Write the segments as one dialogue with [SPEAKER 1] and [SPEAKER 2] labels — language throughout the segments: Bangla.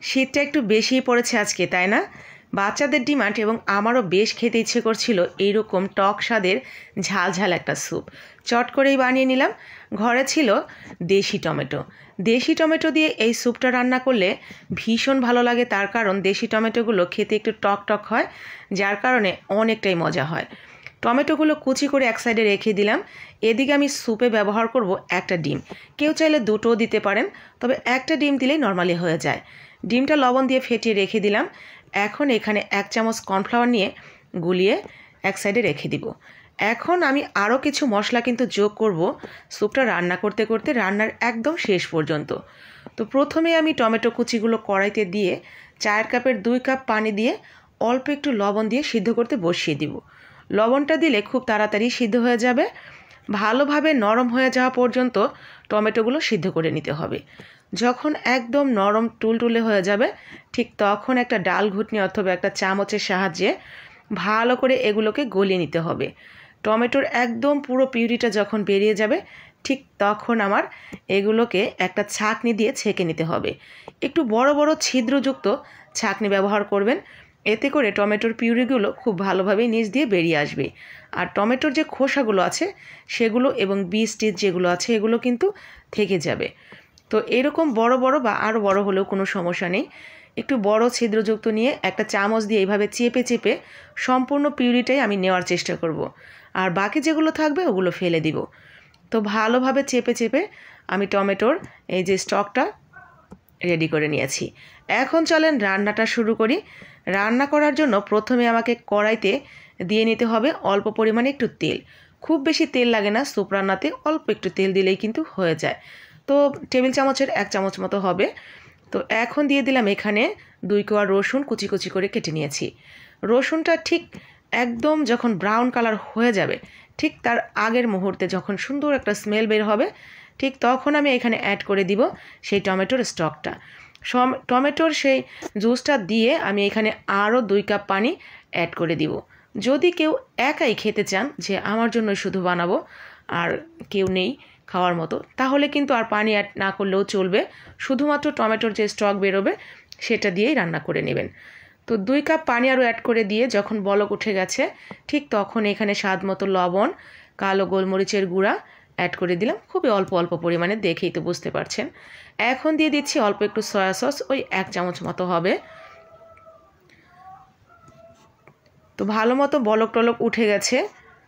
[SPEAKER 1] শীতটা একটু বেশিই পড়েছে আজকে, তাই না? বাচ্চাদের ডিমান্ড এবং আমারও বেশ খেতে ইচ্ছে করছিল এইরকম টক স্বাদের ঝাল ঝাল একটা স্যুপ। চট করেই বানিয়ে নিলাম। ঘরে ছিল দেশি টমেটো। দেশি টমেটো দিয়ে এই স্যুপটা রান্না করলে ভীষণ ভালো লাগে, তার কারণ দেশি টমেটোগুলো খেতে একটু টক টক হয়, যার কারণে অনেকটাই মজা হয়। টমেটোগুলো কুচি করে এক সাইডে রেখে দিলাম। এদিকে আমি স্যুপে ব্যবহার করব একটা ডিম। কেউ চাইলে দুটোও দিতে পারেন, তবে একটা ডিম দিলেই নর্মালি হয়ে যায়। ডিমটা লবণ দিয়ে ফেটিয়ে রেখে দিলাম। এখন এখানে 1 চামচ কর্নফ্লাওয়ার নিয়ে গুলিয়ে এক সাইডে রেখে দিব। এখন আমি আরও কিছু মশলা কিন্তু যোগ করব স্যুপটা রান্না করতে করতে, রান্নার একদম শেষ পর্যন্ত। তো প্রথমে আমি টমেটো কুচিগুলো কড়াইতে দিয়ে 4 কাপের 2 কাপ পানি দিয়ে অল্প একটু লবণ দিয়ে সিদ্ধ করতে বসিয়ে দিব। লবণটা দিলে খুব তাড়াতাড়ি সিদ্ধ হয়ে যাবে। ভালোভাবে নরম হয়ে যাওয়া পর্যন্ত টমেটোগুলো সিদ্ধ করে নিতে হবে। যখন একদম নরম তুলতুলে হয়ে যাবে, ঠিক তখন একটা ডাল ঘুটনি অথবা একটা চামচের সাহায্যে ভালো করে এগুলোকে গলিয়ে নিতে হবে। টমেটোর একদম পুরো পিউরিটা যখন বেরিয়ে যাবে, ঠিক তখন আমার এগুলোকে একটা ছাঁকনি দিয়ে ছেঁকে নিতে হবে। একটু বড় বড় ছিদ্রযুক্ত ছাঁকনি ব্যবহার করবেন, এতে করে টমেটোর পিউরিগুলো খুব ভালোভাবে নিচ দিয়ে বেরিয়ে আসবে। আর টমেটোর যে খোসাগুলো আছে সেগুলো এবং বীজ টিজ যেগুলো আছে এগুলো কিন্তু থেকে যাবে। তো এরকম বড় বড় বা আরও বড় হলেও কোনো সমস্যা নেই। একটু বড় ছিদ্রযুক্ত নিয়ে একটা চামচ দিয়ে এইভাবে চেপে চেপে সম্পূর্ণ পিউরিটাই আমি নেওয়ার চেষ্টা করব। আর বাকি যেগুলো থাকবে ওগুলো ফেলে দিব। তো ভালোভাবে চেপে চেপে আমি টমেটোর এই যে স্টকটা রেডি করে নিয়েছি। এখন চলেন রান্নাটা শুরু করি। রান্না করার জন্য প্রথমে আমাকে কড়াইতে দিয়ে নিতে হবে অল্প পরিমাণে একটু তেল। খুব বেশি তেল লাগে না স্যুপ রান্নাতে, অল্প একটু তেল দিলেই কিন্তু হয়ে যায়। তো টেবিল চামচের 1 চামচ মতো হবে। তো এখন দিয়ে দিলাম এখানে 2 কোয়া রসুন কুচি কুচি করে কেটে নিয়েছি। রসুনটা ঠিক একদম যখন ব্রাউন কালার হয়ে যাবে, ঠিক তার আগের মুহূর্তে যখন সুন্দর একটা স্মেল বের হবে, ঠিক তখন আমি এখানে অ্যাড করে দিব সেই টমেটোর স্টকটা। টমেটোর সেই জুসটা দিয়ে আমি এখানে আরও 2 কাপ পানি অ্যাড করে দিব। যদি কেউ একাই খেতে চান যে আমার জন্য শুধু বানাবো আর কেউ নেই খাওয়ার মতো, তাহলে কিন্তু আর পানি অ্যাড না করলেও চলবে। শুধুমাত্র টমেটোর যে স্টক বেরোবে সেটা দিয়েই রান্না করে নেবেন। তো 2 কাপ পানি আরও অ্যাড করে দিয়ে যখন বলক উঠে গেছে, ঠিক তখন এখানে স্বাদ মতো লবণ, কালো গোলমরিচের গুঁড়া অ্যাড করে দিলাম। খুবই অল্প অল্প পরিমাণে, দেখেই তো বুঝতে পারছেন। এখন দিয়ে দিচ্ছি অল্প একটু সয়া সস, ওই 1 চামচ মতো হবে। তো ভালো মতো বলক টলক উঠে গেছে।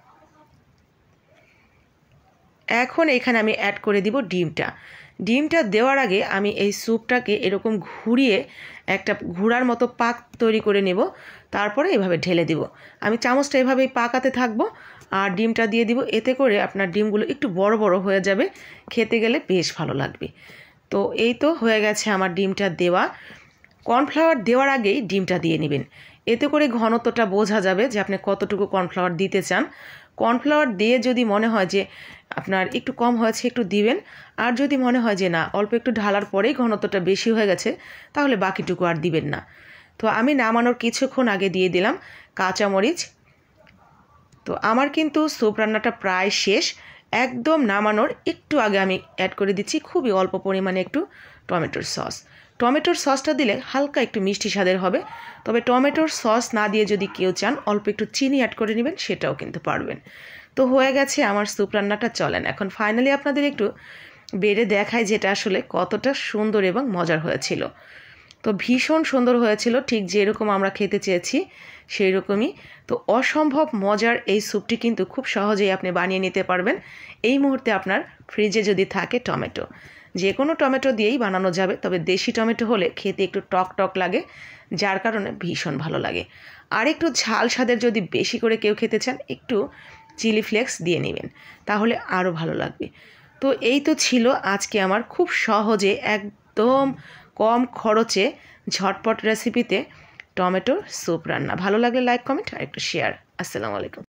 [SPEAKER 1] এখন এখানে আমি অ্যাড করে দিব ডিমটা। ডিমটা দেওয়ার আগে আমি এই স্যুপটাকে এরকম ঘুরিয়ে একটা ঘোড়ার মতো পাক তৈরি করে নেব, তারপরে এভাবে ঢেলে দিব। আমি চামচটা এভাবেই পাকাতে থাকবো আর ডিমটা দিয়ে দিব। এতে করে আপনার ডিমগুলো একটু বড় বড় হয়ে যাবে, খেতে গেলে বেশ ভালো লাগবে। তো এই তো হয়ে গেছে আমার ডিমটা দেওয়া। কর্নফ্লাওয়ার দেওয়ার আগেই ডিমটা দিয়ে নেবেন, এতে করে ঘনত্বটা বোঝা যাবে যে আপনি কতটুকু কর্নফ্লাওয়ার দিতে চান। কর্নফ্লাওয়ার দিয়ে যদি মনে হয় যে আপনার একটু কম হয়েছে একটু দিবেন, আর যদি মনে হয় যে না অল্প একটু ঢালার পরেই ঘনত্বটা বেশি হয়ে গেছে, তাহলে বাকিটুকু আর দিবেন না। তো আমি নামানোর কিছুক্ষণ আগে দিয়ে দিলাম কাঁচামরিচ। তো আমার কিন্তু স্যুপ রান্নাটা প্রায় শেষ। একদম নামানোর একটু আগে আমি অ্যাড করে দিচ্ছি খুবই অল্প পরিমাণে একটু টমেটোর সস। টমেটোর সসটা দিলে হালকা একটু মিষ্টি স্বাদের হবে, তবে টমেটোর সস না দিয়ে যদি কেউ চান অল্প একটু চিনি অ্যাড করে নেবেন, সেটাও কিন্তু পারবেন। তো হয়ে গেছে আমার স্যুপ রান্নাটা। চলেন এখন ফাইনালি আপনাদের একটু বেড়ে দেখায় যেটা আসলে কতটা সুন্দর এবং মজার হয়েছিল। তো ভীষণ সুন্দর হয়েছিল, ঠিক যেরকম আমরা খেতে চেয়েছি সেই রকমই। তো অসম্ভব মজার এই স্যুপটি কিন্তু খুব সহজেই আপনি বানিয়ে নিতে পারবেন। এই মুহূর্তে আপনার ফ্রিজে যদি থাকে টমেটো, যে কোনো টমেটো দিয়েই বানানো যাবে, তবে দেশি টমেটো হলে খেতে একটু টক টক লাগে, যার কারণে ভীষণ ভালো লাগে। আর একটু ঝাল স্বাদের যদি বেশি করে কেউ খেতে চান, একটু চিলি ফ্লেক্স দিয়ে নেবেন, তাহলে আরও ভালো লাগবে। তো এই তো ছিল আজকে আমার খুব সহজে একদম কম খরচে ঝটপট রেসিপিতে টমেটোর স্যুপ রান্না। ভালো লাগলে লাইক, কমেন্ট আর একটু শেয়ার। আসসালামু আলাইকুম।